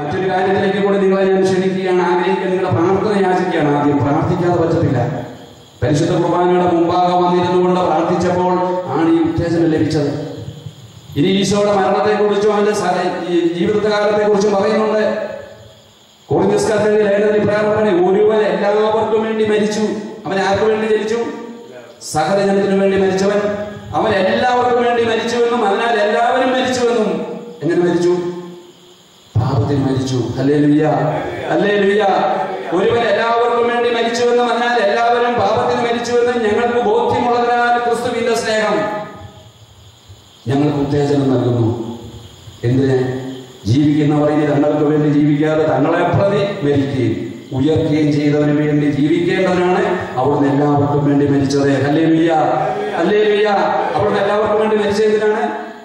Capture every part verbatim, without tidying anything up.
മറ്റൊരു കാര്യത്തിലേക്ക് കൂടി നിങ്ങളെ ഞാൻ ക്ഷണിക്കുകയാണ്, ആഗ്രഹിക്കുക. നിങ്ങളുടെ പ്രാർത്ഥന യാചിക്കുകയാണ്. ആദ്യം പ്രാർത്ഥിക്കാതെ പറ്റത്തില്ല. പരിശുദ്ധ കുർബാനയുടെ മുമ്പാകെ വന്നിരുന്നുകൊണ്ട് പ്രാർത്ഥിച്ചപ്പോൾ ആണ് ഈ ഉത്തേജനം ലഭിച്ചത്. ഇനി ഈശോയുടെ മരണത്തെക്കുറിച്ചും അവന്റെ ജീവിതകാലത്തെ കുറിച്ചും പറയുന്നുണ്ട്. കൊറിന്ത്യസ്കാരുടെ ലേഖനത്തിൽ പ്രകാരമാണ്, ഒരുവൻ എല്ലാവർക്കും വേണ്ടി മരിച്ചു. അവൻ ആർക്കു വേണ്ടി ജനിച്ചു? സകല ജനത്തിനു വേണ്ടി മരിച്ചവൻ. അവൻ എല്ലാവർക്കും വേണ്ടി മരിച്ചുവെന്നും അതിനാൽ എല്ലാവരും മരിച്ചുവെന്നും. എങ്ങനെ മരിച്ചു? പാപത്തിന് മരിച്ചു. Hallelujah, hallelujah. ഒരുവൻ എല്ലാവർക്കും വേണ്ടി മരിച്ചുവെന്നും അതിനാൽ എല്ലാവരും പാപത്തിന് മരിച്ചുവെന്നും ഞങ്ങൾക്ക് ബോധ്യമുള്ളതിനാൽ ക്രിസ്തുവിന്റെ സ്നേഹം ഞങ്ങൾക്ക് ഉത്തേജനം നൽകുന്നു. എന്തിന്? ജീവിക്കുന്നവർ ഇനി തങ്ങൾക്ക് വേണ്ടി ജീവിക്കാതെ തങ്ങളെ പ്രതി മരിക്കുകയും ഉയർത്തുകയും ചെയ്തവന് വേണ്ടി ജീവിക്കേണ്ടവനാണ് അവിടുന്ന് എല്ലാവർക്കും വേണ്ടി മരിച്ചത്. Hallelujah, hallelujah. അവിടുന്ന് എല്ലാവർക്കും വേണ്ടി മരിച്ചതിനാണ്.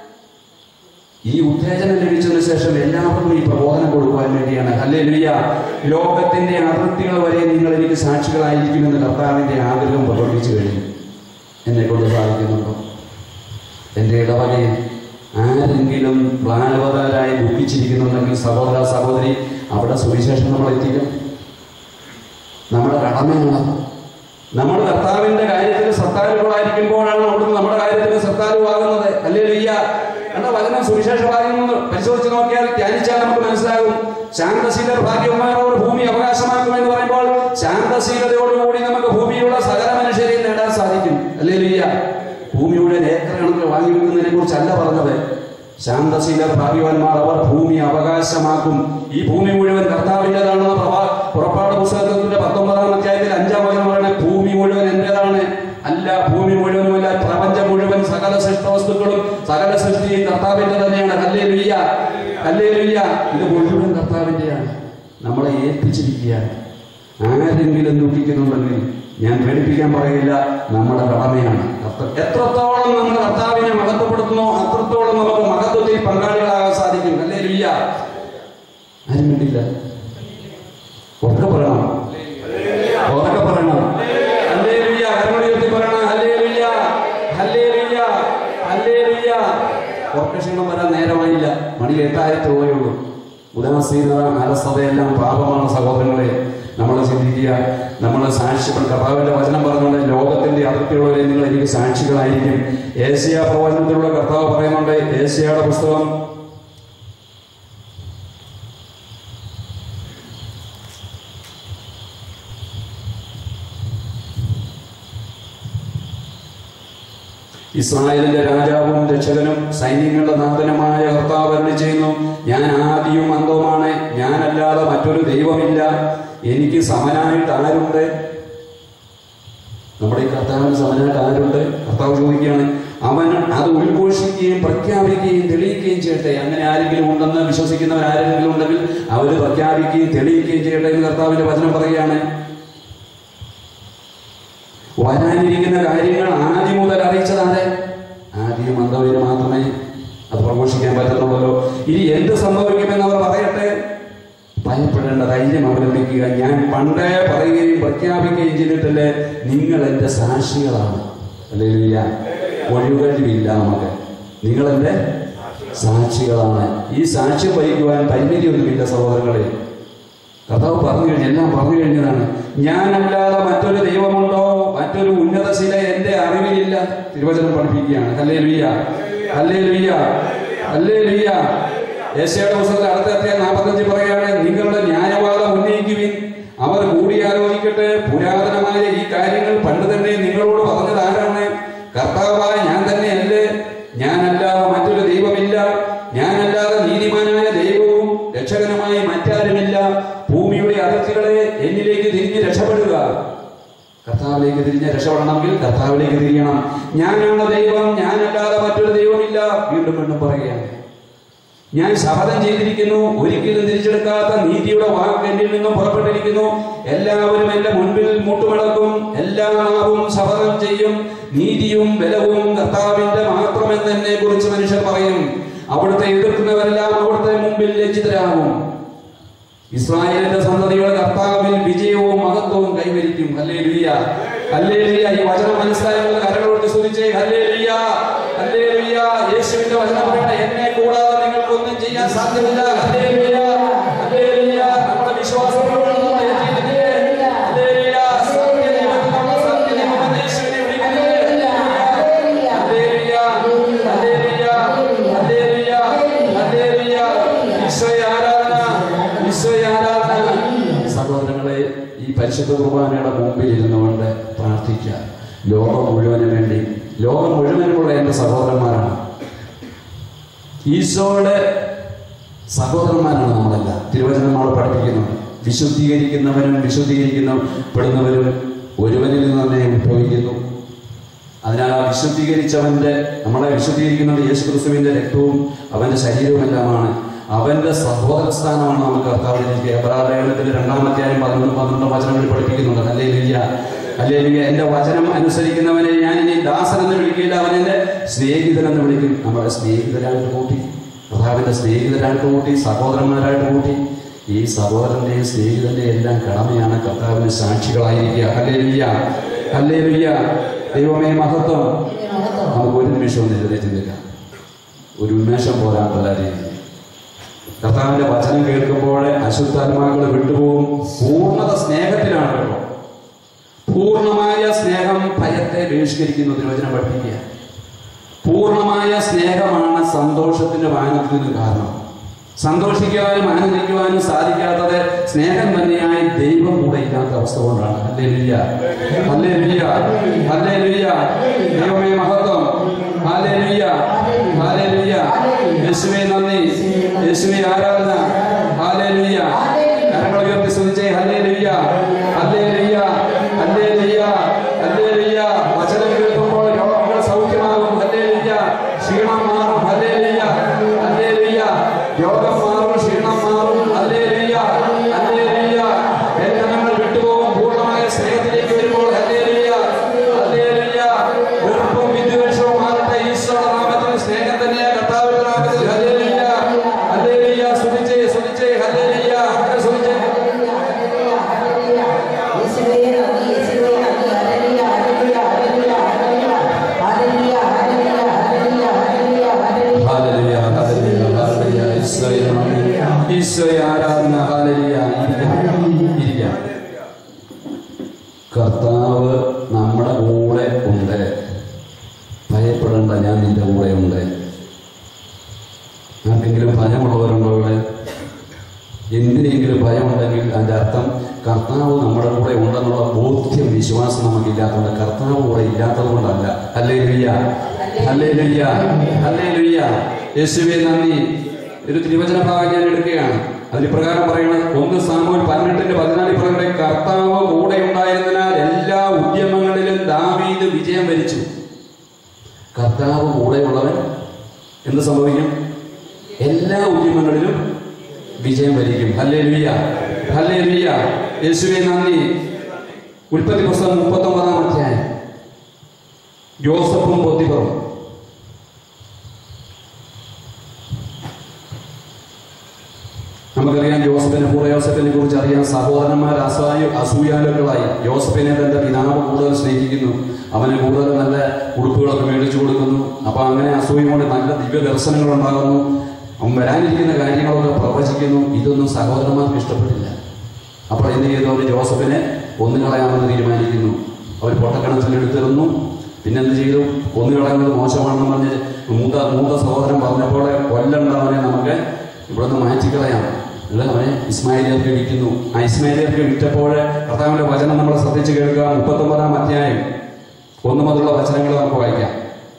ഈ ഉത്തേജനം ലഭിച്ചതിനു ശേഷം എല്ലാവർക്കും ഈ പ്രബോധനം കൊടുക്കുവാൻ വേണ്ടിയാണ്. ഹല്ലേലൂയ. ലോകത്തിന്റെ അതിർത്തികൾ വരെ നിങ്ങൾ എനിക്ക് സാക്ഷികളായിരിക്കുമെന്ന് കർത്താവിന്റെ ആഗ്രഹം പ്രകടിപ്പിച്ചു കഴിഞ്ഞു. എന്നെ കൊണ്ട് സാധിക്കുന്നുണ്ടോ? എൻ്റെ ഇടവകയിൽ ആരെങ്കിലും പ്ലാനവതാരായി ദുഃഖിച്ചിരിക്കുന്നുണ്ടെങ്കിൽ സഹോദര സഹോദരി, അവിടെ സുവിശേഷം നമ്മൾ എത്തിക്കണം. നമ്മുടെ കടമയാണ്. നമ്മൾ കർത്താവിന്റെ കാര്യത്തിൽ ശ്രദ്ധാലുക്കളായിരിക്കുമ്പോഴാണ് അവിടുന്ന് നമ്മുടെ കാര്യത്തിൽ ശ്രദ്ധാലുവാകുന്നത്. ഹല്ലേലൂയ. എന്ന വചനം സുവിശേഷ ഭാഗ്യം പരിശോധിച്ച് നോക്കിയാൽ, ധ്യാനിച്ചാൽ നമുക്ക് മനസ്സിലാകും. ശാന്തശീലർ ഭാഗ്യന്മാരോട് ഭൂമി അവകാശമാക്കുമെന്ന് പറയുമ്പോൾ ശാന്തശീലതയോടുകൂടി നമുക്ക് ഭൂമിയുള്ള സകല മനുഷ്യരെയും നേടാൻ സാധിക്കും. ഹല്ലേലൂയ. ഭൂമിയുടെ ഏക്കർ കണക്ക് വാങ്ങി വെക്കുന്നതിനെ കുറിച്ചല്ല പറഞ്ഞത്. ശാന്തശീലർ ഭാഗ്യവാന്മാർ, അവർ ഭൂമി അവകാശമാക്കും. ഈ ഭൂമി മുഴുവൻ കർത്താവിൻ്റെതാണെന്ന് പുറപ്പാട് പുസ്തകത്തിന്റെ പത്തൊമ്പതാം അധ്യായത്തിൽ അഞ്ചാം വചനം പറയുന്നത്, ഭൂമി മുഴുവൻ എന്റേതാണ്. അല്ല, ഭൂമി മുഴുവനുമല്ല, പ്രപഞ്ചം മുഴുവൻ സകല സൃഷ്ടവസ്തുക്കളും സകല സൃഷ്ടിയും കർത്താവിന്റെ തന്നെയാണ്. Hallelujah, hallelujah. ഇത് മുഴുവൻ കർത്താവിന്റെയാണ്. നമ്മളെ ഏൽപ്പിച്ചിരിക്കുകയാണ്. ആരെങ്കിലും ദുഃഖിക്കുന്നുണ്ടെങ്കിൽ ഞാൻ പേടിപ്പിക്കാൻ പറയില്ല, നമ്മുടെ കടമയാണ്. എത്രത്തോളം നമ്മൾ കർത്താവിനെ മഹത്വപ്പെടുത്തുന്നോ അത്രത്തോളം നമുക്ക് മഹത്വത്തിൽ പങ്കാളികളാകാൻ സാധിക്കും. ഹല്ലേലൂയ. ആരും വേണ്ടിയില്ല. ഉറക്കെ പറയണം, ഉറക്കെ പറയണം. ഹല്ലേലൂയ. കർമ്മയുക്തി പറയണം. Hallelujah, hallelujah, hallelujah. ഉറക്ക ക്ഷീണം വരാൻ നേരമായില്ല. മണി എട്ടായിരത്തി രൂപയുള്ളൂ. ഉദാസീനത, അലസതയെല്ലാം പാപമാണ് സഹോദരങ്ങളെ. നമ്മൾ ചിന്തിക്കുക, നമ്മൾ സാക്ഷികൾ. കർത്താവിന്റെ വചനം പറഞ്ഞുകൊണ്ട് ലോകത്തിന്റെ അതിർത്തിയുള്ളവരെ നിങ്ങൾ എനിക്ക് സാക്ഷികളായിരിക്കും. ഏശയ്യാ പ്രവചനത്തിലൂടെ കർത്താവ് പറയുന്നുണ്ട്. ഏശയ്യായുടെ പുസ്തകം ഇസ്രായേലിന്റെ രാജാവും രക്ഷകനും സൈന്യങ്ങളുടെ നാഥനുമായ കർത്താവ് അരുളി ചെയ്യുന്നു, ഞാൻ ആദിയും അന്തവുമാണ്, ഞാനല്ലാതെ മറ്റൊരു ദൈവമില്ല, എനിക്ക് സമനായിട്ട് ആരുണ്ട്? നമ്മുടെ ഈ കർത്താവിന് സമനായിട്ട് ആരുണ്ട്? കർത്താവ് ചോദിക്കുകയാണ്. അവൻ അത് ഉദ്ഘോഷിക്കുകയും പ്രഖ്യാപിക്കുകയും തെളിയിക്കുകയും ചെയ്യട്ടെ. അങ്ങനെ ആരെങ്കിലും ഉണ്ടെന്ന് വിശ്വസിക്കുന്നവർ ആരെങ്കിലും ഉണ്ടെങ്കിൽ അവർ പ്രഖ്യാപിക്കുകയും തെളിയിക്കുകയും ചെയ്യട്ടെ എന്ന് കർത്താവിന്റെ വചനം പറയുകയാണ്. വരാനിരിക്കുന്ന കാര്യങ്ങൾ ആദ്യം മുതൽ അറിയിച്ചതാണ്. ആദ്യം അന്തവര് മാത്രമേ അത് പ്രഘോഷിക്കാൻ പറ്റത്തുള്ളൂ. ഇനി എന്ത് സംഭവിക്കുമെന്ന് അവർ പറയട്ടെ. ഭയപ്പെടേണ്ട, ധൈര്യം അവലംബിക്കുക. ഞാൻ പണ്ടേ പറയുകയും പ്രഖ്യാപിക്കുകയും ചെയ്തിട്ടില്ലേ, നിങ്ങൾ എന്റെ സാക്ഷികളാണ്. ഹല്ലേലൂയ. ഒഴികഴിവില്ല നമുക്ക്. നിങ്ങൾ എന്റെ സാക്ഷികളാണ്. ഈ സാക്ഷ്യം വഹിക്കുവാൻ പരിമിതിയൊന്നുമില്ല സഹോദരങ്ങളെ. കർത്താവ് പറഞ്ഞു കഴിഞ്ഞു, എല്ലാം പറഞ്ഞു കഴിഞ്ഞതാണ്. ഞാനല്ലാതെ മറ്റൊരു ദൈവമുണ്ടോ? മറ്റൊരു ഉന്നത ശില എന്റെ അറിവിലില്ല. തിരുവചനം പഠിപ്പിക്കുകയാണ്. Hallelujah, hallelujah, hallelujah. യേശയ്യായുടെ പുസ്തകത്തിൽ അടുത്ത അധ്യായം നാൽപ്പത്തഞ്ച് പറയുകയാണ്, നിങ്ങളുടെ ന്യായവാദം ഉന്നയിക്കുവിൻ, അവർ കൂടിയാലോചിക്കട്ടെ. പുരാതനമായ ഈ കാര്യങ്ങൾ പണ്ട് തന്നെ നിങ്ങളോട് പറഞ്ഞത് ആരാണ്? കർത്താവായ ഞാൻ തന്നെയല്ലേ? ഞാനല്ലാതെ മറ്റൊരു ദൈവമില്ല. ഞാനല്ലാതെ നീതിമാനായ ദൈവവും രക്ഷകനുമായി മറ്റാരുമില്ല. ഭൂമിയുടെ അതിർത്തികളെ എന്നിലേക്ക് തിരിഞ്ഞ് രക്ഷപ്പെടുക. കർത്താവിലേക്ക് തിരിഞ്ഞ് രക്ഷപ്പെടണമെങ്കിൽ കർത്താവിലേക്ക് തിരിയണം. ഞാനാണ് ദൈവം, ഞാനല്ലാതെ മറ്റൊരു ദൈവമില്ല. വീണ്ടും വീണ്ടും പറയുകയാണ്. ഞാൻ ശപഥം ചെയ്തിരിക്കുന്നു, ഒരിക്കലും തിരിച്ചെടുക്കാത്ത നീതിയുടെ വാക്ക് എന്നിൽ നിന്നും പുറപ്പെട്ടിരിക്കുന്നു. എല്ലാവരും എന്റെ മുൻപിൽ മുട്ടുമടക്കും, എല്ലാ നാവും ശപഥം ചെയ്യും. നീതിയും ബലവും കർത്താവിന്റെ മാത്രമെന്ന് എന്നെ കുറിച്ച് മനുഷ്യർ പറയും. അവിടുത്തെ എതിർക്കുന്നവരെല്ലാം അവിടുത്തെ മുമ്പിൽ ലജ്ജിതരാകും. ഇസ്രായേലിന്റെ സന്തതിയുടെ കർത്താവിൽ വിജയവും മഹത്വവും കൈവരിക്കും. Hallelujah, hallelujah. ഈ വചനം മനസ്സിലായവർ കരങ്ങളോട് സ്തുതിച്ചേ. Hallelujah, hallelujah. യേശുവിന്റെ വചനം പറയട്ടെ, എന്നെ കൂടാതെ നിങ്ങൾക്കൊന്നും ചെയ്യാൻ സാധ്യമല്ല. ഹല്ലേലൂയ, ഈശോയെ ആരാധന, ഈശോയെ ആരാധന. സഹോദരങ്ങളെ, ഈ പരിശുദ്ധ കുർബാനയുടെ മുമ്പിൽ ഇരുന്നുകൊണ്ട് പ്രാർത്ഥിക്കുക. ലോകം മുഴുവനും വേണ്ടി, ലോകം മുഴുവനുമുള്ള എൻ്റെ സഹോദരന്മാരാണ്, ഈശോയുടെ സഹോദരന്മാരാണ് നമ്മളെല്ലാം. തിരുവചനം നമ്മൾ പഠിപ്പിക്കുന്നുണ്ട്, വിശുദ്ധീകരിക്കുന്നവനും വിശുദ്ധീകരിക്കപ്പെടുന്നവരും ഒരുവനിൽ നിന്ന് തന്നെ ഉത്ഭവിക്കുന്നു. അതിനാൽ ആ വിശുദ്ധീകരിച്ചവന്റെ, നമ്മളെ വിശുദ്ധീകരിക്കുന്നത് യേശുക്രിസ്തുവിന്റെ രക്തവും അവന്റെ ശരീരവുമെല്ലാമാണ്. അവന്റെ സഹോദര സ്ഥാനമാണ് നമുക്ക് കർത്താവിലേക്ക്. എബ്രായലേഖനത്തിൽ രണ്ടാമധ്യായം പതിനൊന്ന് പന്ത്രണ്ട് വചനങ്ങളിൽ പഠിപ്പിക്കുന്നുണ്ട്. Hallelujah, hallelujah. എന്റെ വചനം അനുസരിക്കുന്നവനെ ഞാൻ ഇനി ദാസൻ എന്ന് വിളിക്കില്ല, അവൻ എന്റെ സ്നേഹിതൻ എന്ന് വിളിക്കും. നമ്മളെ സ്നേഹിതരായിട്ട് കൂട്ടി, കർത്താവിന്റെ സ്നേഹിതരായിട്ട് കൂട്ടി, സഹോദരന്മാരായിട്ട് കൂട്ടി. ഈ സഹോദരന്റെയും സ്നേഹിതന്റെയും എല്ലാം കടമയാണ് കർത്താവിന് സാക്ഷികളായിരിക്കുക. Hallelujah, hallelujah. ദൈവമേ മഹത്വം. നമുക്ക് ഒരു നിമിഷം ഒന്ന് എഴുതി ചിന്തിക്കാം. ഒരു ഉന്മേഷം പോരാൻ പല രീതി. കർത്താവിന്റെ വചനം കേൾക്കുമ്പോൾ അശുദ്ധാത്മാക്കൾ വിട്ടുപോകും. പൂർണ്ണത സ്നേഹത്തിലാണ് കേട്ടോ. പൂർണ്ണമായ സ്നേഹം ഭയത്തെ ബഹിഷ്കരിക്കുന്നു. തിരുവചനം പഠിപ്പിക്കുക. പൂർണ്ണമായ സ്നേഹമാണ് സന്തോഷത്തിന്റെ വാനത്തിന് കാരണം. സന്തോഷിക്കുവാനും ആനന്ദിക്കുവാനും സാധിക്കാത്തത് സ്നേഹം തന്നെയായി ദൈവം കൂടെ ഇല്ലാത്ത അവസ്ഥ കൊണ്ടാണ്. Hallelujah, hallelujah, hallelujah. ദൈവമേ മഹത്വം. Hallelujah, hallelujah. യേശുവേ നന്ദി, യേശുവേ ആരാധന. ഹല്ലേലൂയ. കരങ്ങൾ ഉയർത്തി സ്തുതിച്ചേ. Hallelujah, hallelujah, hallelujah, hallelujah. വചനം കേൾക്കുമ്പോൾ രോഗങ്ങൾ സൗഖ്യമാകും. ഹല്ലേലൂയ. ക്ഷീണം മാറും. Hallelujah, hallelujah. രോഗം മാറും, ക്ഷീണം മാറും. Hallelujah, hallelujah. ബന്ധനങ്ങൾ വിട്ടുപോകും. പൂർണ്ണമായ സ്നേഹത്തിലേക്ക് വരുമ്പോൾ ഹല്ലേലൂയ, ഹല്ലേലൂയ. വെറുപ്പും വിദ്വേഷവും മാറട്ടെ. ഈശോയുടെ നാമത്തിൽ സ്നേഹം തന്നെയാ കർത്താവിന്റെ നാമത്തിൽ. Hallelujah, hallelujah. സ്തുതിച്ചേ, സ്തുതിച്ചേ. ഹല്ലേലൂയ, സ്തുതിച്ചേ. ഈശോയെ ആരാധന. ഹല്ലേലൂയ. ഇരിക്കാം. കർത്താവ് നമ്മുടെ കൂടെ ഉണ്ട്. ഭയപ്പെടേണ്ട, ഞാൻ നിന്റെ കൂടെ ഉണ്ട്. ആർക്കെങ്കിലും ഭയമുള്ളവരുണ്ടോ ഇവിടെ? എന്തിനെങ്കിലും ഭയമുണ്ടെങ്കിൽ അതിൻ്റെ അർത്ഥം കർത്താവ് നമ്മുടെ കൂടെ ഉണ്ടെന്നുള്ള ബോധ്യം, വിശ്വാസം നമുക്കില്ലാത്തതുകൊണ്ട്, കർത്താവ് കൂടെ ഇല്ലാത്തത് കൊണ്ടല്ല. Hallelujah, hallelujah, hallelujah. യേശുവേ നന്ദി. ഒരു തിരുവചന ഭാഗം ഞാൻ എടുക്കുകയാണ്. അതിന് പ്രകാരം പറയുന്നത് ഒന്ന് സാമൂഹ്യ പതിനെട്ടിന്റെ പതിനാല് പ്രകാരം കർത്താവ് കൂടെ ഉണ്ടായിരുന്നതിനാൽ എല്ലാ ഉദ്യമങ്ങളിലും ദാവീദ് വിജയം വരിച്ചു. കർത്താവ് കൂടെയുള്ളവൻ എന്ത് സംഭവിക്കും? എല്ലാ ഉദ്യമങ്ങളിലും വിജയം വരിക്കും. Hallelujah, hallelujah. യേശുവേ നന്ദി. ഉൽപ്പത്തി പുസ്തകം മുപ്പത്തി ഒമ്പതാം അധ്യായം. യോസഫും പോത്തിഫറും. നമുക്കറിയാം യോസഫിനെ, പൂർവ്വ യോസഫിനെ കുറിച്ച് അറിയാം. സഹോദരന്മാർ അസൂയ അസൂയാലുക്കളായി. യോസഫിനെ തന്റെ പിതാവ് കൂടുതൽ സ്നേഹിക്കുന്നു, അവന് കൂടുതൽ നല്ല ഉടുപ്പുകളൊക്കെ മേടിച്ചു കൊടുക്കുന്നു. അപ്പൊ അങ്ങനെ അസൂയ കൊണ്ട് നല്ല ദിവ്യ ദർശനങ്ങൾ ഉണ്ടാകുന്നു. അവൻ വരാനിരിക്കുന്ന കാര്യങ്ങളൊക്കെ പ്രവചിക്കുന്നു. ഇതൊന്നും സഹോദരന്മാർക്ക് ഇഷ്ടപ്പെട്ടില്ല. അപ്പോൾ എന്ത് ചെയ്തു? അവർ ജോസഫിനെ കൊന്നുകളയാമെന്ന് തീരുമാനിക്കുന്നു. അവർ പൊട്ടക്കണത്തിലെടുത്തിരുന്നു. പിന്നെന്ത് ചെയ്തു? കൊന്നുകളയുന്നത് മോശമാണെന്ന് പറഞ്ഞ് മൂത്ത മൂത്ത സഹോദരൻ പറഞ്ഞപ്പോൾ കൊല്ലണ്ടവനെ നമുക്ക് ഇവിടുന്ന് മാറ്റിക്കളയാം, അവനെ ഇസ്മായിലിയർക്ക് വിൽക്കുന്നു. ആ ഇസ്മായിലിയർക്ക് വിറ്റപ്പോൾ കർത്താവിന്റെ വചനം നമ്മൾ ശ്രദ്ധിച്ച് കേൾക്കുക. മുപ്പത്തൊമ്പതാം അധ്യായം ഒന്ന് മുതലുള്ള വചനങ്ങൾ നമുക്ക് വായിക്കാം.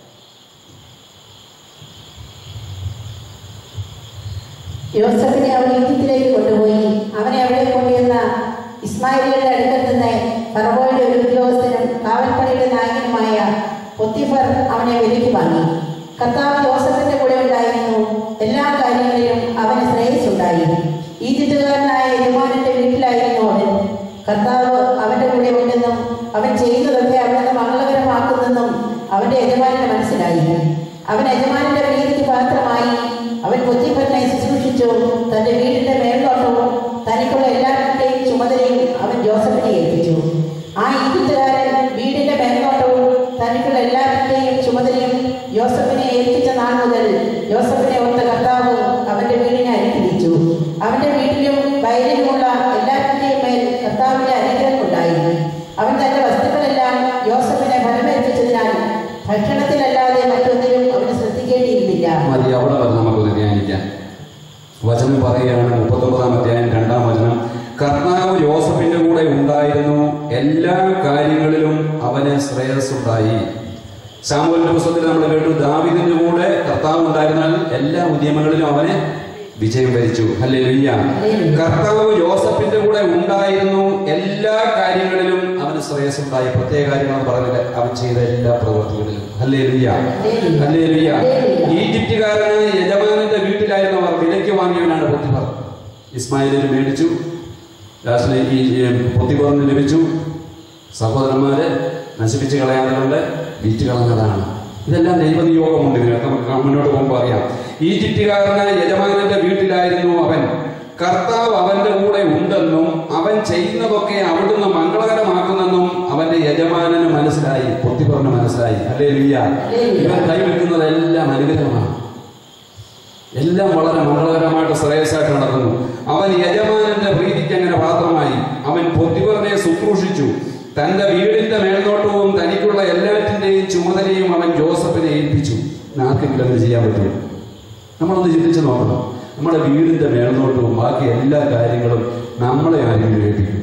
യോസഫിനെ അവർ ഈജിപ്തിലേക്ക് കൊണ്ടുപോയി. അവനെ അവിടെ കൊണ്ടുവന്ന ഇസ്മായിലിയുടെ അടുക്കൽ നിന്ന് ഫറവോയുടെ ഒരു ഉദ്യോഗസ്ഥനും കാവൽപ്പടയുടെ നായകനുമായ പൊത്തിഫർ അവനെ വിലയ്ക്ക് വാങ്ങി. കർത്താവ് യോസഫിന്റെ കൂടെ ഉണ്ടായിരുന്നു. എല്ലാ കാര്യങ്ങളിലും അവന് ശ്രേയസ്സുണ്ടായി. ഈജിപ്തുകാരനായ യജമാനന്റെ വീട്ടിലായിരുന്നു അവൻ. കർത്താവ് അവന്റെ കൂടെ ഉണ്ടെന്നും അവൻ ചെയ്യുന്നതൊക്കെ അവിടുന്ന് മംഗളകരമാക്കുന്നെന്നും അവന്റെ യജമാനന് മനസ്സിലായി. അവൻ യജമാനന്റെ പ്രീതിക്ക് പാത്രമായി. അവൻ പൊത്തിഫറിനെ ശുശ്രൂഷിച്ചു. തന്റെ വീടിന്റെ മേൽനോട്ടവും തനിക്കുള്ള എല്ലാവരുടെയും ചുമതലയും അവൻ ജോസഫിനെ ഏൽപ്പിച്ചു. ആ ഈജിപ്തുകാരൻ വീടിന്റെ മേൽനോട്ടവും തനിക്കുള്ള എല്ലാവരുടെയും ചുമതലയും യോസഫിനെ ഏൽപ്പിച്ച നാൾ മുതൽ യോസഫിനെ ഓർത്ത കർത്താവ് അവന്റെ വീടിനെ അനുഗ്രഹിച്ചു. അവന്റെ വീട്ടിലും വയലിലുമുള്ള എല്ലാവരുടെയും മേൽ കർത്താവിന്റെ അനുഗ്രഹം ഉണ്ടായി. അവൻ തന്റെ വസ്തുക്കളെല്ലാം യോസഫിനെ ഫലമേൽപ്പിച്ചതിനാൽ ഭക്ഷണത്തിലല്ലാതെ മറ്റൊന്നിലും അവന് ശ്രദ്ധിക്കേണ്ടിയിരുന്നില്ല. മതി, അവിടെ വരെ നമുക്കൊന്ന് ധ്യാനിക്കാം. വചനം പറയുന്നത് പറയുകയാണ്, മുപ്പത്തൊമ്പതാം അധ്യായം രണ്ടാം വചനം, കർത്താവ് യോസഫിന്റെ കൂടെ ഉണ്ടായിരുന്നു, എല്ലാ കാര്യങ്ങളിലും അവന് ശ്രേയസ്സുണ്ടായി. ശമൂവേലിന്റെ പുസ്തകത്തിൽ നമ്മൾ കേട്ടു, ദാവീദിന്റെ കൂടെ കർത്താവ് ഉണ്ടായിരുന്നാൽ എല്ലാ ഉദ്യമങ്ങളിലും അവന് വിജയം വരിച്ചു. ഹല്ലേലൂയ. കർത്താവ് യോസഫിന്റെ കൂടെ ഉണ്ടായിരുന്നു, എല്ലാ കാര്യങ്ങളിലും അവന് ശ്രേയസ്സുണ്ടായി. പ്രത്യേക കാര്യങ്ങളെന്ന് പറഞ്ഞില്ല, അവൻ ചെയ്ത എല്ലാ പ്രവൃത്തികളിലും. Hallelujah, hallelujah. ഈജിപ്തുകാരനായ യജമാനന്റെ വീട്ടിലായിരുന്നു അവർ. വിലയ്ക്ക് വാങ്ങിയവനാണ് പൊത്തിഫർ. ഇസ്മായിലിന് മേടിച്ചു, ലാസ്റ്റിന് ഈ പൊത്തിഫറിന് ലഭിച്ചു. സഹോദരന്മാരെ നശിപ്പിച്ച് കളയാതുകൊണ്ട് വിറ്റ് കളഞ്ഞതാണ്. ഇതെല്ലാം ദൈവനിയോഗമുണ്ട്. ഇതിനൊക്കെ നമുക്ക് മുന്നോട്ട് പോകുമ്പോൾ അറിയാം. ഈജിപ്തുകാരനായ യജമാനന്റെ വീട്ടിലായിരുന്നു അവൻ. കർത്താവ് അവന്റെ കൂടെ ഉണ്ടെന്നും അവൻ ചെയ്യുന്നതൊക്കെ അവിടുന്ന് മംഗളകരമാക്കുന്നെന്നും അവന്റെ യജമാനന് മനസ്സിലായി, പൊത്തിഫറിന് മനസ്സിലായി. ഹല്ലേലൂയ. ഇവൻ കൈവെക്കുന്നതെല്ലാം അനുഗ്രഹമാണ്, എല്ലാം വളരെ മംഗളകരമായിട്ട് ശ്രേയസ്സായിട്ട് നടക്കുന്നു. അവൻ യജമാനന്റെ പ്രീതിക്ക് അങ്ങനെ പാത്രമായി. അവൻ പൊത്തിഫറിനെ ശുശ്രൂഷിച്ചു. തന്റെ വീടിന്റെ മേൽനോട്ടവും തനിക്കുള്ള എല്ലാറ്റിന്റെയും ചുമതലയും അവൻ ജോസഫിനെ ഏൽപ്പിച്ചു. ആർക്കെങ്കിലും അത് ചെയ്യാൻ പറ്റുമോ? നമ്മളൊന്ന് ചിന്തിച്ച് നോക്കണം. നമ്മുടെ വീടിന്റെ മേൽനോട്ടവും ബാക്കി എല്ലാ കാര്യങ്ങളും നമ്മളെ ആരെങ്കിലും ഏൽപ്പിക്കും?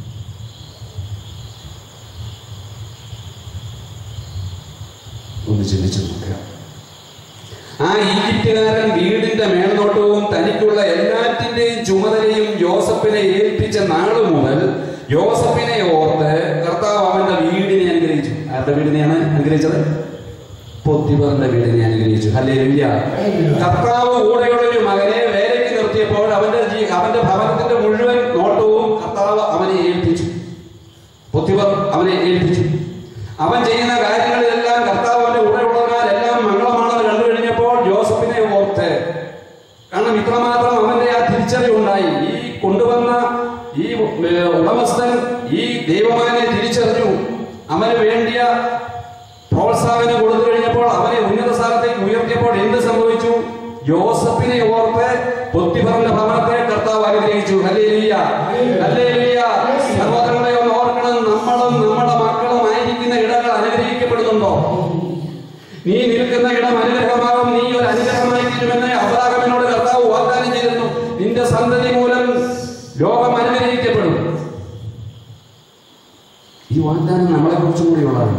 ഒന്ന് ചിന്തിച്ചു നോക്കുക. ആ ഈജിപ്തുകാരൻ വീടിന്റെ മേൽനോട്ടവും തനിക്കുള്ള എല്ലാറ്റിന്റെയും ചുമതലയും ജോസഫിനെ ഏൽപ്പിച്ച നാള് മുതൽ യോസഫിനെ ഓർത്ത് കർത്താവ് അവന്റെ വീടിനെ അനുഗ്രഹിച്ചു. ആരുടെ വീടിനെയാണ് അനുഗ്രഹിച്ചത്? പൊത്തിഫറിന്റെ വീടിനെ അനുഗ്രഹിച്ചു. ഹല്ലേലൂയ. കർത്താവ് കൂടെയുള്ളൊരു മകനെ വേലയ്ക്ക് നിർത്തിയപ്പോൾ അവന്റെ അവന്റെ ഭവനത്തിന്റെ മുഴുവൻ നോട്ടവും കർത്താവ് അവനെ ഏൽപ്പിച്ചു. പൊത്തിഫർ അവനെ ഏൽപ്പിച്ചു. അവൻ ചെയ്യുന്ന കാര്യങ്ങളിലെല്ലാം കർത്താവ് അവന്റെ കൂടെയുള്ളതിനാൽ എല്ലാം മംഗളമാണെന്ന് കണ്ടു കഴിഞ്ഞപ്പോൾ ജോസഫിനെ ഓർത്ത്, കാരണം ഇത്രമാത്രം അവന്റെ ആ തിരിച്ചറിവുണ്ടായി. ഈ കൊണ്ടുവന്ന ഈ ഉടമസ്ഥൻ ഈ ദൈവമാനെ തിരിച്ചറിഞ്ഞു. അവന് വേണ്ടിയ പ്രോത്സാഹനം കൊടുത്തു കഴിഞ്ഞപ്പോൾ, അവനെ ഉന്നത സ്ഥാനത്തേക്ക് ഉയർത്തിയപ്പോൾ എന്ത് സംഭവിച്ചു? യോസഫിനെ ഓർത്ത് പൊത്തിഫറിന്റെ ഭവനത്തെ കർത്താവ് അനുഗ്രഹിച്ചു. Hallelujah, hallelujah. സഹോദരങ്ങളെ ഒന്ന് ഓർക്കണം, നമ്മളും നമ്മുടെ മക്കളും ആയിരിക്കുന്ന ഇടങ്ങൾ അനുഗ്രഹിക്കപ്പെടുന്നുണ്ടോ? നീ നിൽക്കുന്ന ഇടം അനുഗ്രഹമാകും, നീ ഒരു അനുഗ്രഹമായി തീരുമെന്ന് അബ്രാഹാമിനോട് കർത്താവ് വാഗ്ദാനം ചെയ്തിരുന്നു. നിന്റെ സന്തതി മൂലം ലോകം അനുഗ്രഹിക്കപ്പെടും. ഈ വാഗ്ദാനം നമ്മളെ കുറിച്ചും കൂടിയുള്ളതാണ്.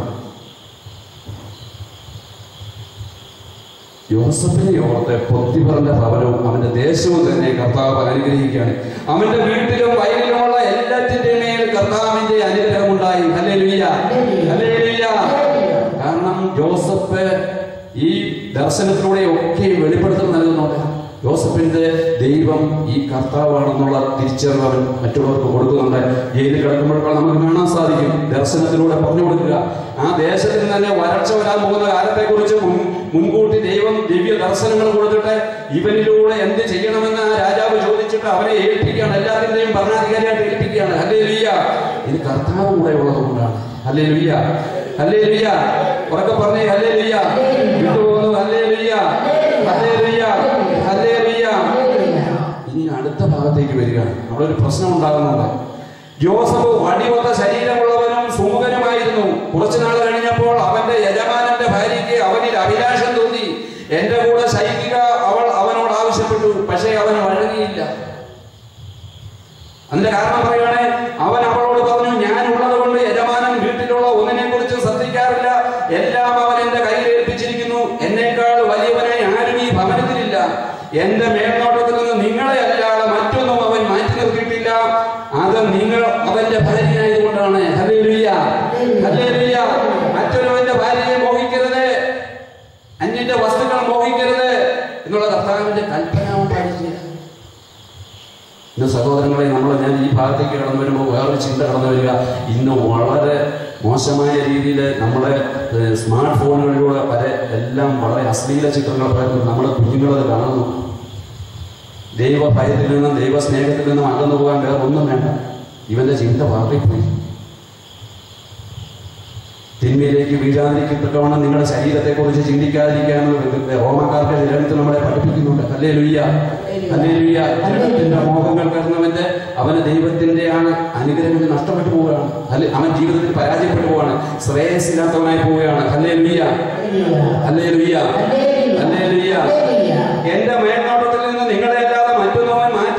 യോസഫിനെ ഓർത്ത് പൊത്തിഫറിന്റെ ഭവനവും അവന്റെ ദേശവും തന്നെ കർത്താവ് അനുഗ്രഹിക്കുകയാണ്. അവന്റെ വീട്ടിലും വയലിലുമുള്ള എല്ലാറ്റിന്റെ മേൽ കർത്താവിന്റെ അനുഗ്രഹം ഉണ്ടായി. Hallelujah, hallelujah. കാരണം ജോസഫ് ഈ ദർശനത്തിലൂടെ ഒക്കെ വെളിപ്പെടുത്തൽ നൽകുന്നുണ്ട്. യോസഫിന്റെ ദൈവം ഈ കർത്താവാണെന്നുള്ള തിരിച്ചറിവ് അവൻ മറ്റുള്ളവർക്ക് കൊടുക്കുന്നുണ്ട്. ജയിലിൽ കിടക്കുമ്പോഴൊക്കെ നമുക്ക് കാണാൻ സാധിക്കും. ദർശനത്തിലൂടെ പറഞ്ഞു കൊടുക്കുക. ആ ദേശത്തിൽ തന്നെ വരൾച്ച വരാൻ പോകുന്ന കാലത്തെ കുറിച്ച് മുൻകൂട്ടി ദൈവം ദിവ്യ ദർശനങ്ങൾ കൊടുത്തിട്ട് ഇവനിലൂടെ എന്ത് ചെയ്യണമെന്ന് ആ രാജാവ് ചോദിച്ചിട്ട് അവനെ ഏൽപ്പിക്കുകയാണ്. എല്ലാത്തിന്റെയും ഭരണാധികാരിയായിട്ട് ഏൽപ്പിക്കുകയാണ്. ഹല്ലേലൂയ. ഇത് കർത്താവ് കൂടെ ഉള്ളതുകൊണ്ടാണ്. Hallelujah, hallelujah. ഉറക്കെ പറഞ്ഞേ ഹല്ലേലൂയ. വിട്ടുപോകുന്നു. Hallelujah, hallelujah, hallelujah. ഇനി അടുത്ത ഭാഗത്തേക്ക് വരികയാണ്. അവിടെ ഒരു പ്രശ്നം ഉണ്ടാകുന്നുണ്ട്. ജോസഫ് വടിവൊത്ത ശരീരമുള്ളവനും സുമുഖനുമായിരുന്നു. കുറച്ചു നാൾ കഴിഞ്ഞപ്പോൾ അവന്റെ യജമാനന്റെ ഭാര്യയ്ക്ക് അവനിൽ അഭിലാഷം തോന്നി. എന്റെ കൂടെ ശയിക്കുക അവൾ അവനോട് ആവശ്യപ്പെട്ടു. പക്ഷേ അവൻ വഴങ്ങിയില്ല. അതിന്റെ കാരണം പറയുകയാണെ, അവൻ അവളോട് പറഞ്ഞു, ഞാൻ ഉള്ളത് കൊണ്ട് യജമാനൻ വീട്ടിലുള്ള ഒന്നിനെ കുറിച്ച് ശ്രദ്ധിക്കാറില്ല. എല്ലാം അവൻ എന്റെ കയ്യിൽ ഏൽപ്പിച്ചിരിക്കുന്നു. എന്നേക്കാൾ വലിയവനായി ആരും ഈ ഭവനത്തിലില്ല. എന്റെ മേൽനോട്ടത്തിൽ നിന്ന് നിങ്ങളെ അല്ലാതെ മറ്റൊന്നും അവൻ മാറ്റി നിർത്തിയിട്ടില്ല. അത് നിങ്ങൾ അവന്റെ ഭാര്യയായതുകൊണ്ടാണ്. Hallelujah, hallelujah. മറ്റൊരുവന്റെ ഭാര്യയെ മോഹിക്കരുത്, അന്യന്റെ വസ്തുക്കൾ മോഹിക്കരുത് എന്നുള്ള കർത്താവിന്റെ കൽപ്പന പാലിക്കുക. ഇന്ന് സഹോദരങ്ങളെ, നമ്മൾ ഞാൻ ഈ ഭാഗത്തേക്ക് കടന്നു വരുമ്പോൾ വേറൊരു ചിന്ത കടന്നു വരിക. ഇന്ന് വളരെ മോശമായ രീതിയിൽ നമ്മുടെ സ്മാർട്ട് ഫോണുകളിലൂടെ പല എല്ലാം വളരെ അശ്ലീല ചിത്രങ്ങൾ പകരുന്നു. നമ്മുടെ കുഞ്ഞുങ്ങളത് കാണുന്നു. ദൈവ ഭയത്തിൽ നിന്നും ദൈവ സ്നേഹത്തിൽ നിന്നും അകന്നു പോകാൻ വേറെ ഒന്നും വേണ്ട. ഇവന്റെ ചിന്ത മാറിപ്പോയി. തിന്മയിലേക്ക് വീഴാതിരിക്കത്തക്കവണ്ണം നിങ്ങളുടെ ശരീരത്തെക്കുറിച്ച് ചിന്തിക്കാതിരിക്കാനുള്ള റോമക്കാർക്ക് ലേഖനത്തിൽ നമ്മളെ പഠിപ്പിക്കുന്നുണ്ട്. Hallelujah, hallelujah. ജഡത്തിന്റെ മോഹങ്ങൾ കരുന്നവന്റെ അവന് ദൈവത്തിന്റെ ആണ് അനുഗ്രഹങ്ങൾ നഷ്ടപ്പെട്ടു പോവുകയാണ്. അല്ലെ, അവൻ ജീവിതത്തിൽ പരാജയപ്പെട്ടു പോവുകയാണ്, ശ്രേയസ്സില്ലാത്തവനായി പോവുകയാണ്. Hallelujah, hallelujah, hallelujah. എന്റെ മേൽനോട്ടത്തിൽ നിന്ന് നിങ്ങളെ അല്ലാതെ മറ്റൊന്നവൻ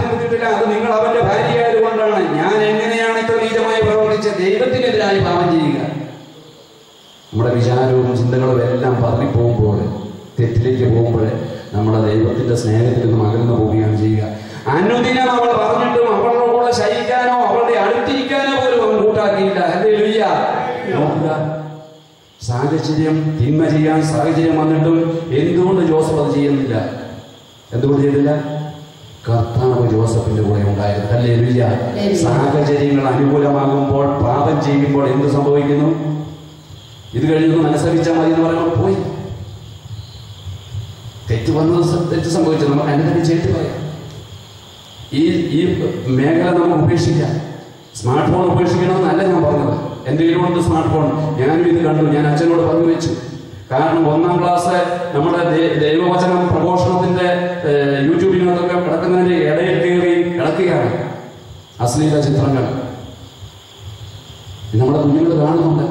വിചാരവും ചിന്തകളും എല്ലാം പതറിപ്പോകുമ്പോൾ, തെറ്റിലേക്ക് പോകുമ്പോൾ നമ്മുടെ ദൈവത്തിന്റെ സ്നേഹത്തിൽ നിന്നും അകന്നു പോവുകയാണ് ചെയ്യുക. അനുദിനം അവൾ പറഞ്ഞിട്ടും അവളുടെ കൂടെ ശയിക്കാനോ അവളുടെ അടുത്തിരിക്കാനോ പോലും അവൻ കൂട്ടാക്കിയില്ല. ഹല്ലേലൂയ. നോക്കുക, സാഹചര്യം തിന്മ ചെയ്യാൻ സാഹചര്യം വന്നിട്ടും എന്തുകൊണ്ട് ജോസഫ് അത് ചെയ്യുന്നില്ല? എന്തുകൊണ്ട് ചെയ്തില്ല? കർത്താവ് ജോസഫിന്റെ കൂടെ ഉണ്ടായിരുന്നു. ഹല്ലേലൂയ. സാഹചര്യങ്ങൾ അനുകൂലമാകുമ്പോൾ, പാപം ചെയ്യുമ്പോൾ എന്ത് സംഭവിക്കുന്നു? ഇത് കഴിഞ്ഞൊന്നും അനുസരിച്ചാൽ മതി എന്ന് പറയുമ്പോൾ പോയി തെറ്റ് വന്നത് തെറ്റ് സംഭവിച്ചു. നമുക്ക് അനുദാനം ചെയ്തിട്ട് പറയാം. ഈ ഈ മേഖല നമുക്ക് ഉപേക്ഷിക്കാം. സ്മാർട്ട് ഫോൺ ഉപേക്ഷിക്കണമെന്നല്ല ഞാൻ പറഞ്ഞത്. എൻ്റെ കയ്യിലുണ്ട് സ്മാർട്ട് ഫോൺ. ഞാനും ഇത് കണ്ടു, ഞാൻ അച്ഛനോട് പങ്കുവെച്ചു. കാരണം ഒന്നാം ക്ലാസ് നമ്മുടെ ദൈവവചനം പ്രഘോഷണത്തിന്റെ യൂട്യൂബിനകത്തൊക്കെ കിടക്കുന്നതിന്റെ ഇടയിൽ കയറി കിടക്കുകയാണ് അശ്ലീല ചിത്രങ്ങൾ. നമ്മുടെ കുഞ്ഞുങ്ങൾ കാണുന്നുണ്ട്.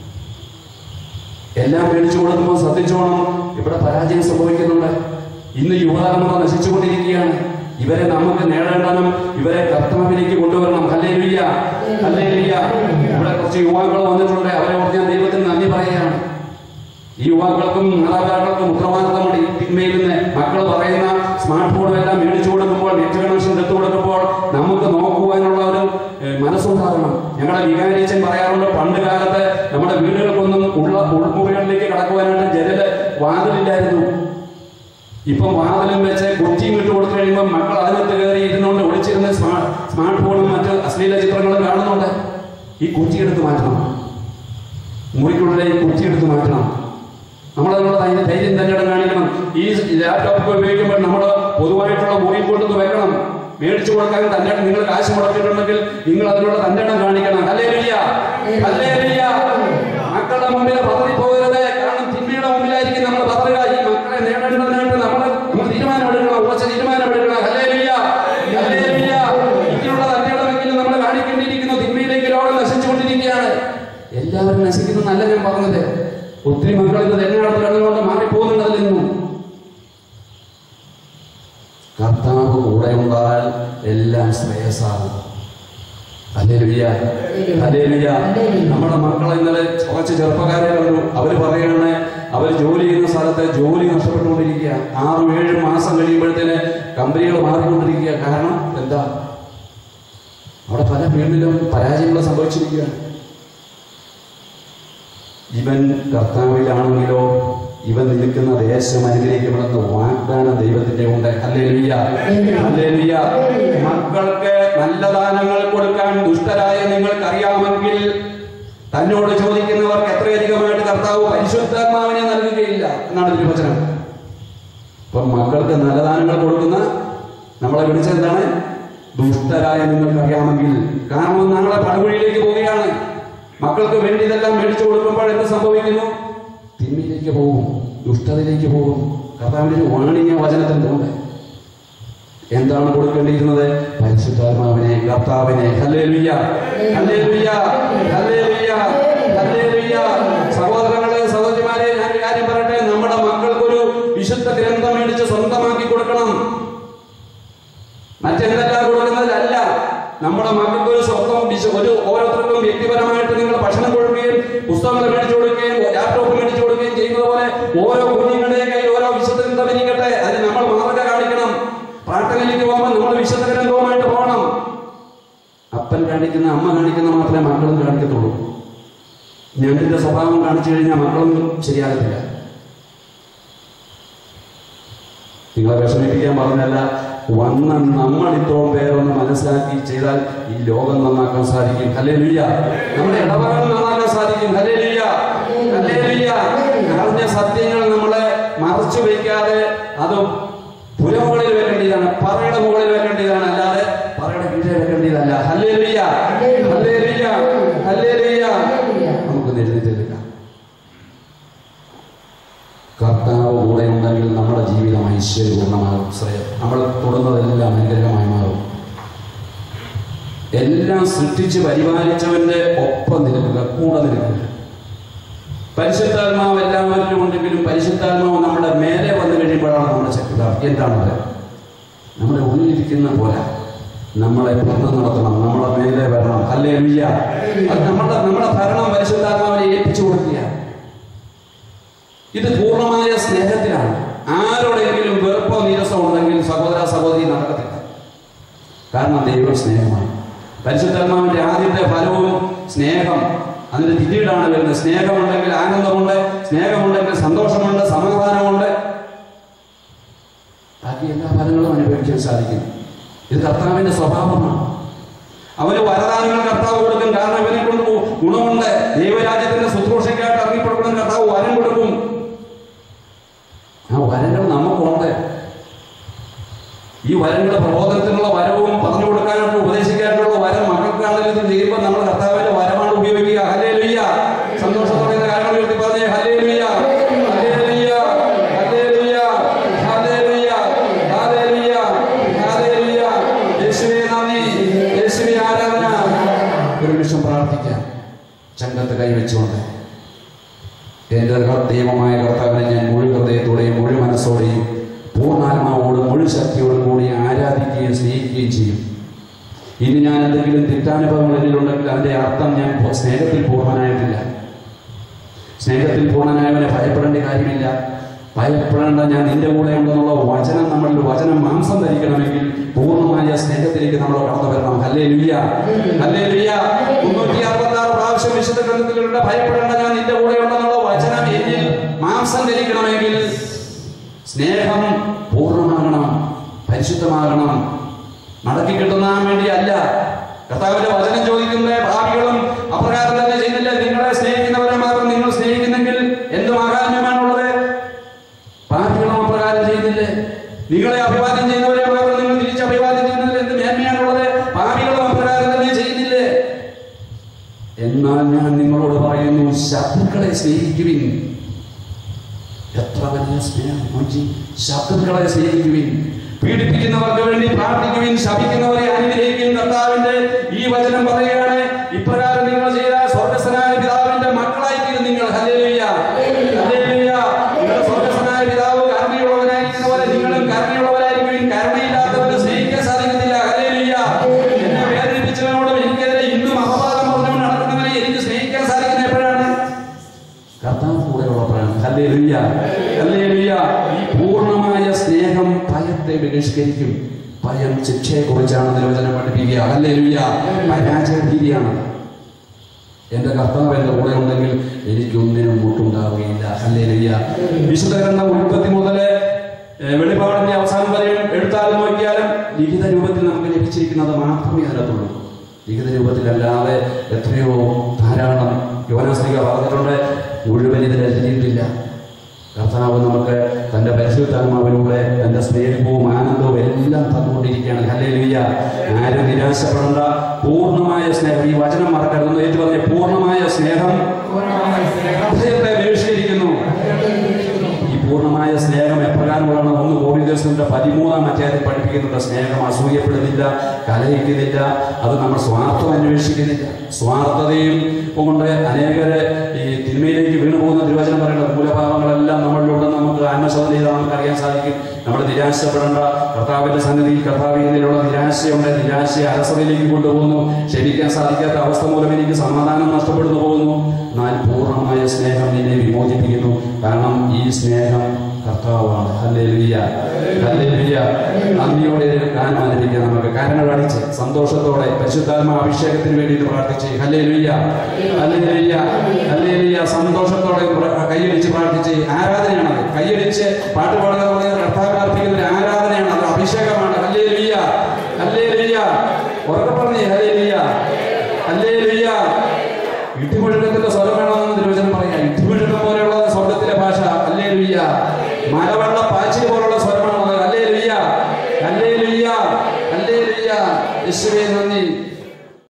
എല്ലാം മേടിച്ചു കൊടുക്കുമ്പോൾ ശ്രദ്ധിച്ചോണം, ഇവിടെ പരാജയം സംഭവിക്കുന്നുണ്ട്. ഇന്ന് യുവതലമുറ നശിച്ചുകൊണ്ടിരിക്കുകയാണ്. ഇവരെ നമുക്ക് നേടേണ്ടതും ഇവരെ കർത്താവിലേക്ക് കൊണ്ടുവരണം. Hallelujah, hallelujah. ഇവിടെ കുറച്ച് യുവാക്കൾ വന്നിട്ടുണ്ട്. അവരെ ഓർത്ത് ഞാൻ ദൈവത്തിന് നന്ദി പറയുകയാണ്. ഈ യുവാക്കൾക്കും മാതാപിതാക്കൾക്കും ഉത്തരവാദിത്തമുണ്ട്. ഈ തിന്മയിൽ നിന്ന് മക്കൾ പറയുന്ന സ്മാർട്ട് ഫോണും എല്ലാം മേടിച്ചു കൊടുക്കുമ്പോൾ, നെറ്റ് കണക്ഷൻ എടുത്തു കൊടുക്കുമ്പോൾ നമുക്ക് നോക്കുവാനുള്ള ഒരു മനസ്സുണ്ടാകണം. ഞങ്ങളുടെ വികാരിച്ചൻ പറയാറുണ്ട്, പണ്ട് കാലത്ത് നമ്മുടെ വീടുകൾക്കൊന്നും ഉള്ള ഉൾമുറികളിലേക്ക് കടക്കുവാനായിട്ട് ജനല് വാതിലില്ലായിരുന്നു. ഇപ്പം വാതിലും വെച്ച് കുറ്റിയും ഇട്ട് കൊടുത്തു കഴിയുമ്പോൾ മക്കൾ അതിനകത്ത് കയറി ഇരുന്നുകൊണ്ട് ഒളിച്ചിരുന്ന സ്മാർട്ട് സ്മാർട്ട് ഫോണും മറ്റ് അശ്ലീല ചിത്രങ്ങളും കാണുന്നുണ്ട്. ഈ കുറ്റിയെടുത്ത് മാറ്റണം. മുറിക്കുള്ളിലെ ഈ കുറ്റിയെടുത്ത് മാറ്റണം. നമ്മളതിനുള്ള ധൈര്യം തന്നെ കാണിക്കണം. ഈ ലാപ്ടോപ്പ് ഉപയോഗിക്കുമ്പോൾ നമ്മൾ പൊതുവായിട്ടുള്ള മുറിയിൽ കൊണ്ടുവന്ന് വെക്കണം. മേടിച്ചു കൊടുക്കാൻ തന്നെ നിങ്ങൾ കാശ് മുടക്കിയിട്ടുണ്ടെങ്കിൽ നിങ്ങൾ അതിനുള്ള തന്നെ കാണിക്കണം. Hallelujah, hallelujah. മക്കളുടെ മുമ്പിൽ പതറി പോകരുത്. കാരണം തിന്മയുടെ മുമ്പിലായിരിക്കും നമ്മൾ പതറുക. ഈ മക്കളെ നേടേണ്ടതിനായിട്ട് നമ്മൾ നമ്മൾ തീരുമാനമെടുക്കണം, ഉറച്ച തീരുമാനമെടുക്കണം. Hallelujah, hallelujah. ഇതിനുള്ള തന്നെയുള്ളതെങ്കിലും നമ്മൾ കാണിക്കേണ്ടിയിരിക്കുന്നു. തിന്മയിലേക്ക് ലോകം നശിച്ചുകൊണ്ടിരിക്കുകയാണ്. എല്ലാവരും നശിക്കുന്നല്ല ഞാൻ പറഞ്ഞത്. ഒത്തിരി മക്കൾ ഇത് തെരഞ്ഞെടുപ്പ് കണ്ടുകൊണ്ട് മാറിപ്പോകുന്നുണ്ട്. അതിൽ നിന്നും കർത്താവ് കൂടെ ഉണ്ടായാൽ എല്ലാം ശ്രേയസ്സാകും. Hallelujah, hallelujah. നമ്മുടെ മക്കളെ ഇന്നലെ കുറച്ച് ചെറുപ്പക്കാരെ കണ്ടു. അവര് പറയാണ്, അവർ ജോലി ചെയ്യുന്ന സ്ഥലത്ത് ജോലി നഷ്ടപ്പെട്ടുകൊണ്ടിരിക്കുക. ആറും ഏഴും മാസം കഴിയുമ്പോഴത്തേന് കമ്പനികൾ മാറിക്കൊണ്ടിരിക്കുക. കാരണം എന്താ? അവിടെ പല ഫീൽഡിലും പരാജയങ്ങൾ സംഭവിച്ചിരിക്കുകയാണ്. ഇവൻ കർത്താവിലാണെങ്കിലോ ഇവൻ നിൽക്കുന്ന ദേശം അനുഗ്രഹിക്കപ്പെടുന്ന വാഗ്ദാനം ദൈവത്തിന്റെ ഉണ്ട്. Hallelujah, hallelujah. മക്കൾക്ക് നല്ല ദാനങ്ങൾ കൊടുക്കാൻ ദുഷ്ടരായ നിങ്ങൾക്കറിയാമെങ്കിൽ തന്നോട് ചോദിക്കുന്നവർക്ക് എത്രയധികമായിട്ട് കർത്താവ് പരിശുദ്ധാത്മാവിനെ നൽകുകയില്ല എന്നാണ് തിരുവചനം. ഇപ്പം മക്കൾക്ക് നല്ല ദാനങ്ങൾ കൊടുക്കുന്ന നമ്മളെ വിളിച്ചെന്താണ്? ദുഷ്ടരായ നിങ്ങൾക്കറിയാമെങ്കിൽ. കാരണം ഞങ്ങളെ പടുകുഴിയിലേക്ക് പോവുകയാണ്. മക്കൾക്ക് വേണ്ടി ഇതെല്ലാം മേടിച്ചു കൊടുക്കുമ്പോൾ എന്ത് സംഭവിക്കുന്നു? തിന്മയിലേക്ക് പോകും, ദുഷ്ടതയിലേക്ക് പോകും. കർത്താവിന്റെ വാണിജ്യ വചനത്തിലുണ്ട്. എന്താണ് കൊടുക്കേണ്ടിയിരുന്നത്? പരിശുദ്ധാത്മാവിനെ, കർത്താവിനെ. Hallelujah, hallelujah, hallelujah, hallelujah. സഹോദരങ്ങളെ, സഹോദരിമാരെ, ഞാൻ കാര്യം പറയട്ടെ. നമ്മുടെ മക്കൾക്കൊരു വിശുദ്ധ ഗ്രന്ഥം മേടിച്ച് സ്വന്തമാക്കി കൊടുക്കണം. മറ്റെന്തെല്ലാം കൊടുക്കുന്നതിലല്ല. നമ്മുടെ മക്കൾക്ക് ഒരു സ്വന്തം ഒരു ഓരോരുത്തർക്കും വ്യക്തിപരമായിട്ട് നിങ്ങൾ ഭക്ഷണം കൊടുക്കുകയും പുസ്തകങ്ങൾ മേടിച്ചു കൊടുക്കുകയും ലാപ്ടോപ്പ് മേടിച്ചു കൊടുക്കുകയും ചെയ്യുന്നത് പോലെ ഓരോ കുഞ്ഞുങ്ങളുടെയും കയ്യിൽ ഓരോ വിശുദ്ധ ഗ്രന്ഥം ഇരിക്കട്ടെ. അതിന് നമ്മൾ മാതൃക കാണിക്കണം. പ്രാർത്ഥനയിലേക്ക് പോകുമ്പോൾ നമ്മൾ വിശുദ്ധ ഗ്രന്ഥവുമായിട്ട് പോകണം. അപ്പൻ കാണിക്കുന്ന, അമ്മ കാണിക്കുന്ന മാത്രമേ മക്കളും കാണിക്കത്തുള്ളൂ. ഞണ്ടിന്റെ സ്വഭാവം കാണിച്ചു കഴിഞ്ഞാൽ മക്കളും ശരിയാകത്തില്ല. നിങ്ങളെ വിഷമിപ്പിക്കാൻ പറഞ്ഞല്ല. വന്ന നമ്മൾ ഇത്രയും പേരൊന്ന് മനസ്സിലാക്കി ചെയ്താൽ ഈ ലോകം നന്നാക്കാൻ സാധിക്കും. ഹല്ലേലൂയ. നമ്മുടെ ഇടവകൾ നന്നാക്കാൻ സാധിക്കും. Hallelujah, hallelujah. അറിഞ്ഞ സത്യങ്ങൾ നമ്മളെ മറച്ചു വയ്ക്കാതെ അത് പുരമുകളിൽ വെക്കേണ്ടതാണ്, പറയുടെ മുകളിൽ വെക്കേണ്ടതാണ്, അല്ലാതെ പറയുടെ കീഴെ വെക്കേണ്ടതല്ല. Hallelujah, hallelujah, hallelujah. നമുക്ക് എഴുന്നേറ്റെടുക്കാം. കർത്താവ് കൂടെ ഉണ്ടെങ്കിൽ നമ്മുടെ ജീവിതം ഐശ്വര്യപൂർണ്ണമാകും. ശ്രേയം നമ്മൾ തൊടുന്നതെല്ലാം അനുഗ്രഹമായി മാറും. എല്ലാം സൃഷ്ടിച്ച് പരിപാലിച്ചവന്റെ ഒപ്പം നിൽക്കുക, കൂടെ നിൽക്കുക. പരിശുദ്ധാത്മാവ് എല്ലാവരിലും ഉണ്ടെങ്കിലും പരിശുദ്ധാത്മാവ് നമ്മുടെ മേലെ വന്നു കഴിയുമ്പോഴാണ് നമ്മുടെ ശക്തി. എന്താണത്? നമ്മുടെ ഉള്ളിലിരിക്കുന്ന പോലെ നമ്മളെ ഭരണം നടത്തണം, നമ്മളെ മേലെ വരണം. ഹല്ലേലൂയ. അത് നമ്മുടെ നമ്മുടെ ഭരണം പരിശുദ്ധാത്മാവിനെ ഏൽപ്പിച്ചു കൊടുക്കുക. ഇത് പൂർണ്ണമായ സ്നേഹത്തിലാണ്. ആരോടെങ്കിലും വെറുപ്പോ നീരസോ ഉണ്ടെങ്കിൽ സഹോദര സഹോദരി നടക്കത്തില്ല. കാരണം ദൈവം സ്നേഹമാണ്. പരിശുദ്ധാത്മാവിന്റെ ആദ്യത്തെ ഫലവും സ്നേഹം, അതിന്റെ പിന്നീടാണ് വരുന്നത്. സ്നേഹമുണ്ടെങ്കിൽ ആനന്ദമുണ്ട്, സ്നേഹമുണ്ടെങ്കിൽ സന്തോഷമുണ്ട്, സമാധാനമുണ്ട്, ബാക്കി എല്ലാ ഫലങ്ങളും അനുഭവിക്കാൻ സാധിക്കും. ഇത് കർത്താവിന്റെ സ്വഭാവമാണ്. അവന് വരദാനങ്ങൾ കർത്താവ് കൊടുക്കും. കാരണം ഇവനെ കൊണ്ട് ഗുണമുണ്ട്. ദൈവരാജ്യത്തിന്റെ ശുശ്രൂഷയ്ക്കായിട്ട് അറിയപ്പെടുന്ന കർത്താവ് വരം കൊടുക്കും. ആ വരങ്ങൾ നമുക്കുണ്ട്. ഈ വരങ്ങളുടെ പ്രബോധനത്തിനുള്ള വരവും പറഞ്ഞു കൊടുക്കാനായിട്ട് ഉപദേശിക്കാനായിട്ടുള്ള വരം മക്കൾക്കാണെങ്കിലും ഇത് ചെയ്യുമ്പോൾ നമ്മൾ കർത്താവിന്റെ വരമാണ് ഉപയോഗിക്കുക. ഹല്ലേലൂയ. സന്തോഷത്തോടെ കാരണം ഉയർത്തി പറഞ്ഞേ hallelujah, hallelujah, hallelujah, hallelujah, hallelujah, hallelujah. യേശുവേ നന്ദി, യേശുവേ ആരാധന. ഒരു നിമിഷം പ്രാർത്ഥിക്കാം. ചങ്കത്ത് കൈവച്ചുകൊണ്ട് എന്റെ ദൈവമായ കർത്താവിനെ ഞാൻ മുഴു ഹൃദയത്തോടെയും മുഴു മനസ്സോടെയും പൂർണ്ണാത്മാവോടും മുഴു ശക്തിയോടും കൂടി ആരാധിക്കുകയും സ്നേഹിക്കുകയും ചെയ്യും. ഇനി ഞാൻ എന്തെങ്കിലും തെറ്റാനുഭവങ്ങൾ എന്നിലുണ്ടെങ്കിൽ അതിന്റെ അർത്ഥം ഞാൻ സ്നേഹത്തിൽ പൂർണ്ണനായിട്ടില്ല. സ്നേഹത്തിൽ പൂർണ്ണനായവനെ ഭയപ്പെടേണ്ട കാര്യമില്ല. ഭയപ്പെടേണ്ട, ഞാൻ നിന്റെ കൂടെ ഉണ്ടെന്നുള്ള വചനം നമ്മളിൽ വചനം മാംസം ധരിക്കണമെങ്കിൽ പൂർണ്ണമായ സ്നേഹത്തിലേക്ക് നമ്മൾ കടന്നു വരണം. Hallelujah, hallelujah. മുന്നൂറ്റി അറുപത്തി ആറ് പ്രാവശ്യം വിശുദ്ധ ഗ്രന്ഥത്തിലുള്ള ഭയപ്പെടേണ്ട, ഞാൻ നിന്റെ കൂടെ ഉണ്ടെന്നുള്ള വചനം എന്നിൽ മാംസം ധരിക്കണമെങ്കിൽ സ്നേഹം പൂർണ്ണമാകണം, പരിശുദ്ധമാകണം. മടക്കി കിട്ടുന്നാൻ വേണ്ടിയല്ല. കർത്താവിന്റെ വചനം ചോദിക്കുന്നത് ഭാവികളും അപ്രകാരം തന്നെ ചെയ്യുന്നില്ല. നിങ്ങളെ സ്നേഹിക്കുന്നവരെ മാത്രം നിങ്ങൾ സ്നേഹിക്കുന്നെങ്കിൽ എന്ത് മാഹാത്മ്യമാണുള്ളത്? ഭാവികളും അപ്രകാരം ചെയ്യുന്നില്ലേ? നിങ്ങളെ അഭിവാദ്യം ചെയ്യുന്നവരെ മാത്രം നിങ്ങൾ തിരിച്ച് അഭിവാദ്യം ചെയ്യുന്നതിൽ എന്ത് മേന്മയാണുള്ളത്? ഭാവികളും അപ്രകാരം തന്നെ ചെയ്യുന്നില്ലേ? എന്നാൽ ഞാൻ നിങ്ങളോട് പറയുന്നു, ശത്രുക്കളെ സ്നേഹിക്കുവിൻ. എത്ര വലിയ സ്നേഹം! ശത്രുക്കളെ സ്നേഹിക്കുവിൻ, പീഡിപ്പിക്കുന്നവർക്ക് വേണ്ടി പ്രാർത്ഥിക്കുവിൻ, ശപിക്കുന്നവരെ അനുഗ്രഹിക്കുവിൻ. കർത്താവിന്റെ ഈ വചനം പറയുകയാണ്, ഇപ്രകാരം നിങ്ങൾ ചെയ്ത സ്വർഗ്ഗസ്ഥനായ പിതാവിന്റെ മക്കളായി തീരും നിങ്ങൾ. Hallelujah, hallelujah. നിങ്ങളുടെ സ്വർഗ്ഗസ്ഥനായ പിതാവ് കരുണയുള്ളവനായിരിക്കുന്ന പോലെ നിങ്ങളും കരുണയുള്ളവരായിരിക്കും. കരുണയില്ലാത്തവരെ സ്നേഹിക്കാൻ സാധിക്കത്തില്ല. ഹല്ലേലൂയ. എന്നെ വേദനിപ്പിച്ചവനോടും എനിക്കെതിരെ ഇന്നും അപവാദം പറഞ്ഞുകൊണ്ട് നടക്കുന്നവനെ എനിക്ക് സ്നേഹിക്കാൻ സാധിക്കുന്നത് എപ്പോഴാണ്? കർത്താവ് കൂടെ ഉള്ളപ്പോഴാണ്. Hallelujah, hallelujah. ഈ പൂർണ്ണമായ സ്നേഹം ഭയത്തെ ബഹിഷ്കരിക്കും. ഭയം ശിക്ഷയെ കുറിച്ചാണ് നിർവചനം പഠിപ്പിക്കുക. ഹല്ലേലൂയ. പരാജയഭീതിയാണ്. എന്റെ കർത്താവ് എന്റെ കൂടെ ഉണ്ടെങ്കിൽ എനിക്കൊന്നിനും മുട്ടുണ്ടാവുകയില്ല. ഹല്ലേലൂയ. വിശുദ്ധ ഗ്രന്ഥം ഉൽപ്പത്തി മുതല് വെളിപാടിന്റെ അവസാനം വരെ എടുത്താലും നോക്കിയാലും ലിഖിത രൂപത്തിൽ നമുക്ക് ലഭിച്ചിരിക്കുന്നത് മാത്രമേ അതിനകത്തുള്ളൂ. ലിഖിത രൂപത്തിലല്ലാതെ എത്രയോ ധാരാളം യോനാസ്ലിഹ പറഞ്ഞിട്ടുണ്ട്. മുഴുവൻ ഇതിൽ എഴുതിയിട്ടില്ല. കർത്താവ് നമുക്ക് തന്റെ പരിശുദ്ധാത്മാവിലൂടെ തന്റെ സ്നേഹവും ആനന്ദവും എല്ലാം തന്നുകൊണ്ടിരിക്കുകയാണ്. ഹല്ലേലൂയ. ആരും നിരാശപ്പെടേണ്ട. പൂർണ്ണമായ സ്നേഹം, ഈ വചനം മറക്കരുതെന്ന് ഏറ്റു പറഞ്ഞ പൂർണ്ണമായ സ്നേഹം ഹൃദയത്തെ ബഹിഷ്കരിക്കുന്നു. ഈ പൂർണ്ണമായ സ്നേഹം എപ്രകാരമുള്ളതാണ്? ഒന്ന് കോരിന്ത്യരുടെ പതിമൂന്നാം അധ്യായത്തിൽ പഠിപ്പിക്കുന്നുണ്ട്. സ്നേഹം അസൂയപ്പെടുന്നില്ല, കലഹിക്കുന്നില്ല, അത് നമ്മൾ സ്വാർത്ഥം അന്വേഷിക്കുന്നില്ല. സ്വാർത്ഥതയും കൊണ്ട് അനേകരെ ഈ തിന്മയിലേക്ക് വീണു പോകുന്ന തിരുവചനം പറയുന്നത് മൂലഭാവങ്ങളെല്ലാം നമ്മളിലുണ്ടെന്ന് നമുക്ക് ആത്മശോധന ചെയ്താൽ നമുക്ക് അറിയാൻ സാധിക്കും. നമ്മൾ നിരാശപ്പെടേണ്ട. കർത്താവിന്റെ സന്നിധിയിൽ കർത്താവിനുള്ള നിരാശയുണ്ട്. നിരാശയെ അലസതയിലേക്ക് കൊണ്ടുപോകുന്നു. ക്ഷമിക്കാൻ സാധിക്കാത്ത അവസ്ഥ മൂലം എനിക്ക് സമാധാനം നഷ്ടപ്പെടുന്നു പോകുന്നു. എന്നാൽ പൂർണ്ണമായ സ്നേഹം നിന്നെ വിമോചിപ്പിക്കുന്നു. കാരണം ഈ സ്നേഹം കർത്താവാണ്. Hallelujah, hallelujah. നന്ദിയോടെ ഗാനം ആലപിക്കാം നമുക്ക്. കരങ്ങൾ അടിച്ച് സന്തോഷത്തോടെ പരിശുദ്ധാത്മാ അഭിഷേകത്തിന് വേണ്ടിയിട്ട് പ്രാർത്ഥിച്ച് ഹല്ലേലൂയ, ഹല്ലേലൂയ, ഹല്ലേലൂയ. സന്തോഷത്തോടെ കൈയടിച്ച് പ്രാർത്ഥിച്ച് ആരാധനയാണത്. കൈയടിച്ച് പാട്ട് പാടുക എന്ന് പറയുന്നത് കർത്താവിന് അർപ്പിക്കുന്ന ഒരു ആരാധനയാണ്. അത് അഭിഷേകമാണ്. Hallelujah, hallelujah. ഉറക്കെ പറഞ്ഞേ ഹല്ലേലൂയ, ഹല്ലേലൂയ. ഇടിമുഴക്കത്തിന്റെ സ്വരം